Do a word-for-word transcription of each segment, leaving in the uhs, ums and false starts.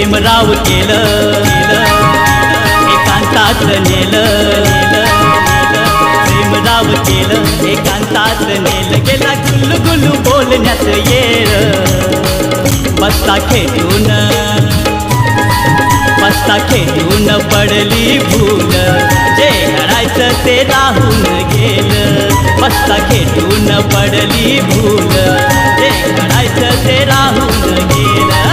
प्रेमराव केलं एकांतात नेलं, प्रेमराव केलं एकांतात नेलं, गेला गुल्लू गुल्लू बोलण्यात येळ, बस्ता खेटून बस्ता खेटून पडली भूल, जे घडायचं ते राहून गेलं, बस्ता खेटून पडली भूल, जे घडायचं ते राहून गेलं.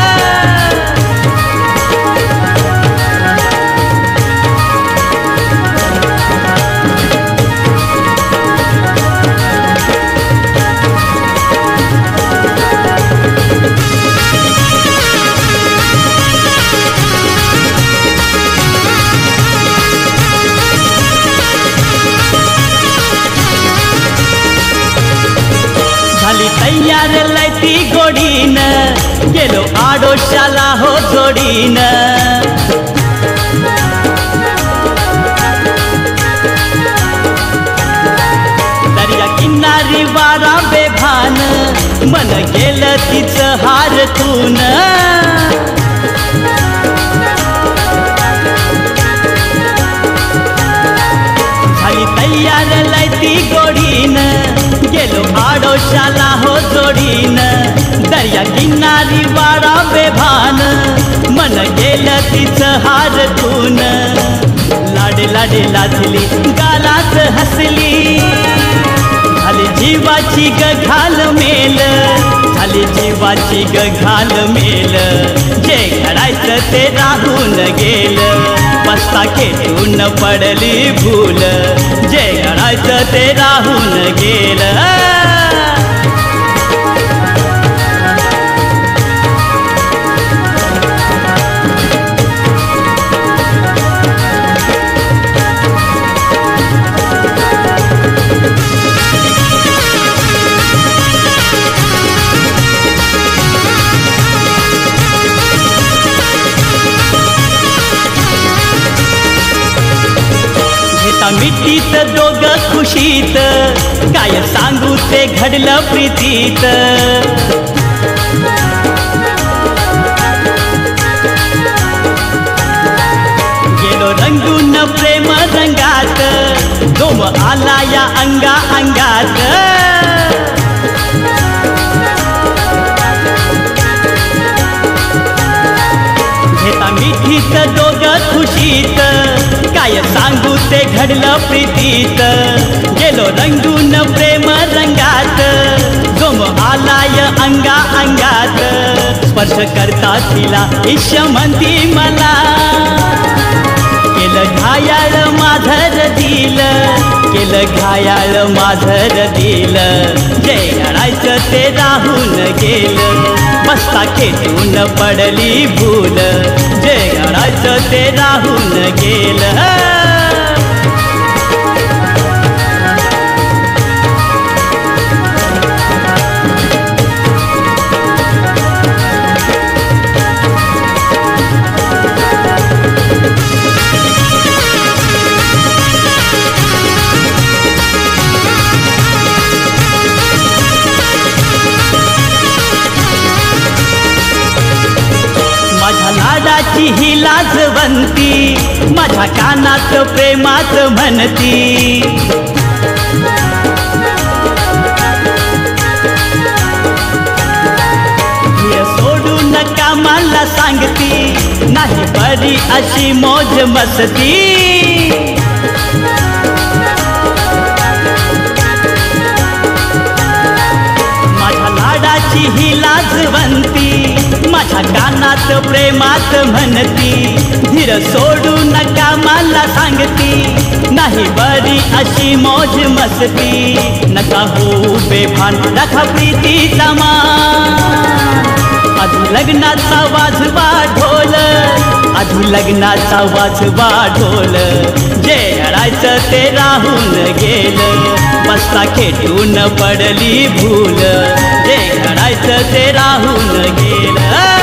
तैयार लैती गोडीन, गेलो आडोशाला हो जोडीन, दर्या किनारी वारा बेभान, मन गेलं तिचं हारतून, झाली तैयार लैती गोडीन, गेलो आडोशाला हो जोडीन, दर्या किनारी वारा बेभान, मन गेलं तिचं हारतून, लाडे लाडे लाजली गालात हसली, झाली जीवाची ग घाल मेल, झाली जीवाची ग घाल मेल, जे घडायचं ते राहून गेलं, बस्ता खेटून पडली भूल, जे घडायचं ते राहून गेलं. मिठीत दोघ खुशीत, काय सांगू ते घडलं प्रीतीत, गेलो रंगून प्रेम रंगात, जोम आला या अंगा अंगात, घेता मिठीत दोघ खुशीत, काय सांगू ते घडलं प्रीतीत, गेलो रंगून प्रेम रंगात, जोम आलाय अंगा अंगात, स्पर्श करता तिला ईश म्हणती मला, केलं घायाळ माझर दिल, केलं घायाळ माझर दिल, जे घडायचं ते राहून गेलं, बस्ता खेटून पडली भूल, जे घडायचं ते राहून गेलं. ही लाजवंती, माझ्या कानात प्रेमात म्हणती, सोडू नका मला सांगती, नाही बरी अशी मौज मस्ती, माझ्या लाडाची ही लाजवंती, माझ्या कानात प्रेमात म्हणती, धीर सोडू नका मला सांगती, नाही बरी अशी मौज मस्ती, नका हो बेभान राखा प्रीतीचा मान, आधी लग्नाचा वाजवा ढोल, आधी लग्नाचा वाजवा ढोल, जे घडायचं ते राहून गेलं, बस्ता खेटून पडली भूल, जे घडायचं ते राहून गेलं.